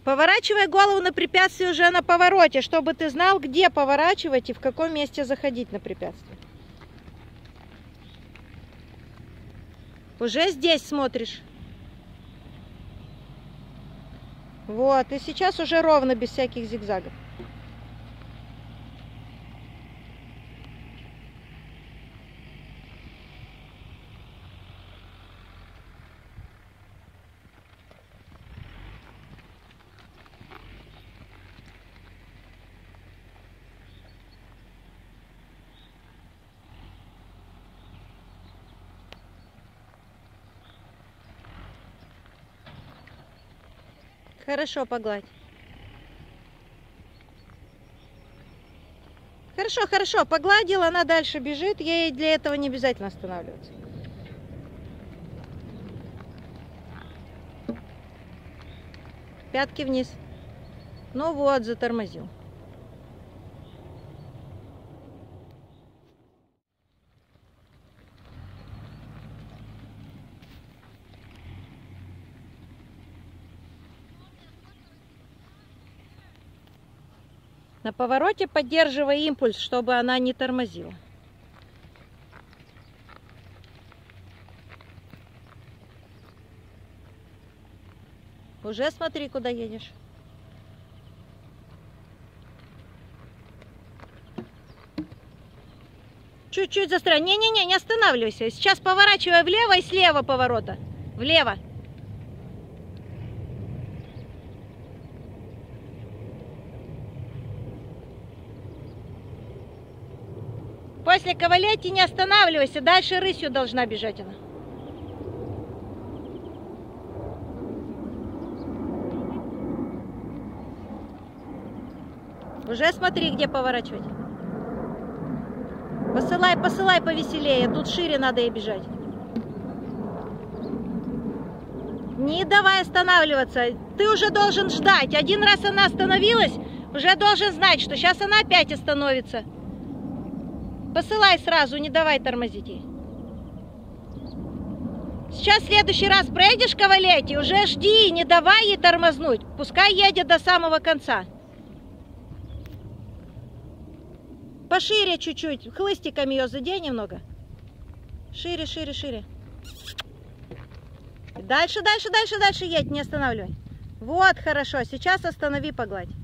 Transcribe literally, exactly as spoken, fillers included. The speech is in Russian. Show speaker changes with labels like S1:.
S1: Поворачивай голову на препятствие уже на повороте, чтобы ты знал, где поворачивать и в каком месте заходить на препятствие. Уже здесь смотришь. Вот, и сейчас уже ровно, без всяких зигзагов. Хорошо, погладь. Хорошо, хорошо, погладила, она дальше бежит, ей для этого не обязательно останавливаться. Пятки вниз. Ну вот, затормозил. На повороте поддерживай импульс, чтобы она не тормозила. Уже смотри, куда едешь. Чуть-чуть застряй. Не-не-не, не останавливайся. Сейчас поворачивай влево и слева поворота. Влево. После Кавалетти не останавливайся, дальше рысью должна бежать она. Уже смотри, где поворачивать. Посылай, посылай повеселее, тут шире надо ей бежать. Не давай останавливаться, ты уже должен ждать. Один раз она остановилась, уже должен знать, что сейчас она опять остановится. Посылай сразу, не давай тормозить ей. Сейчас в следующий раз проедешь Кавалетти, уже жди, не давай ей тормознуть. Пускай едет до самого конца. Пошире чуть-чуть, хлыстиком ее задень немного. Шире, шире, шире. Дальше, дальше, дальше, дальше едь, не останавливай. Вот, хорошо, сейчас останови, погладь.